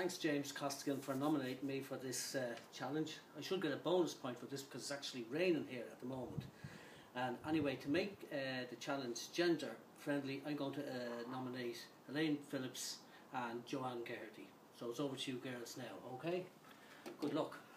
thanks James Costigan for nominating me for this challenge. I should get a bonus point for this because it's actually raining here at the moment. And anyway, to make the challenge gender friendly, I'm going to nominate Elaine Phillips and Joanne Geraghty. So it's over to you girls now, okay? Good luck.